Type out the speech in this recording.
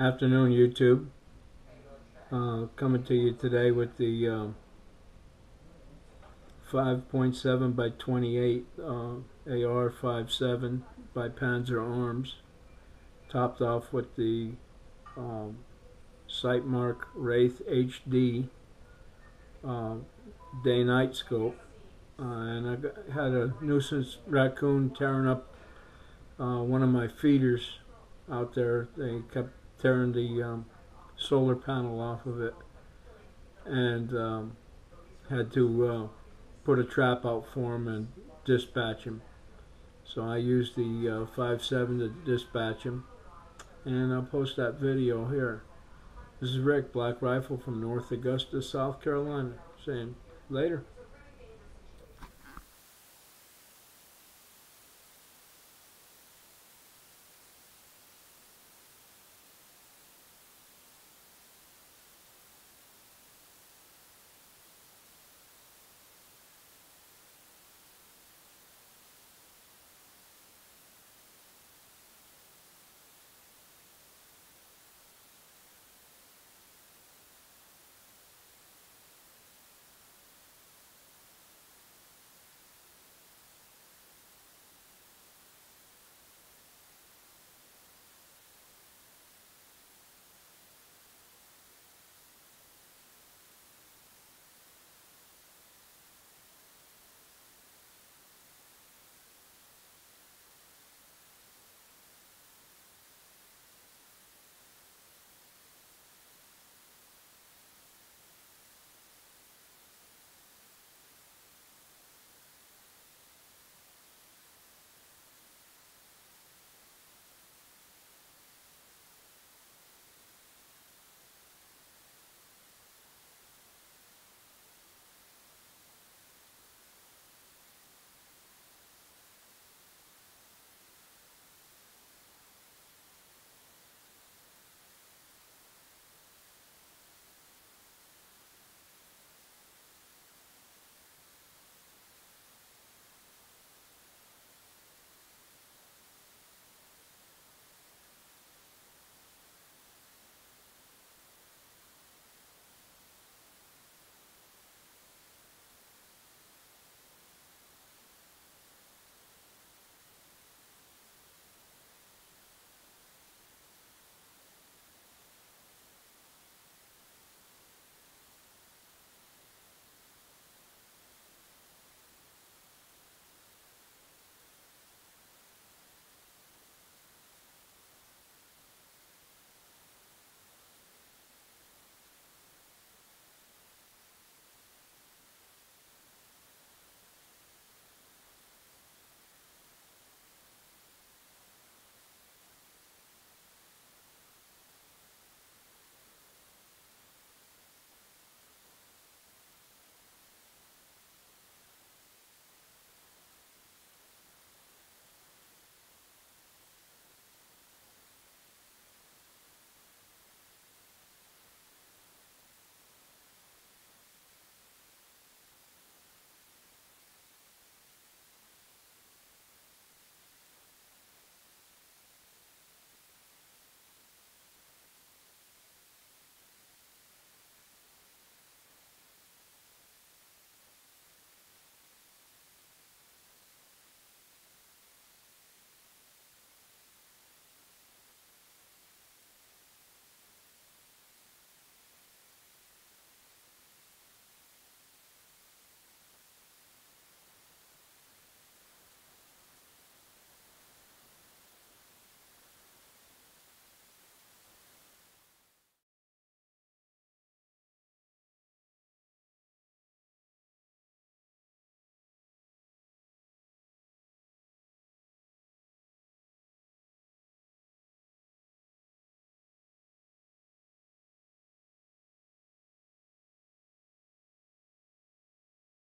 Afternoon, YouTube. Coming to you today with the 5.7 by 28 AR-57 by Panzer Arms, topped off with the Sightmark Wraith HD day-night scope. And I had a nuisance raccoon tearing up one of my feeders out there. They kept tearing the solar panel off of it, and had to put a trap out for him and dispatch him. So I used the 5.7 to dispatch him, and I'll post that video here. This is Rick, Black Rifle from North Augusta, South Carolina, saying later.